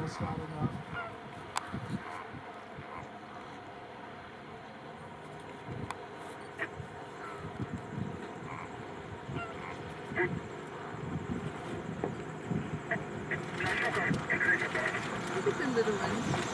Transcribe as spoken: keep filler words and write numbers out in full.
just not enough. Look at the little ones.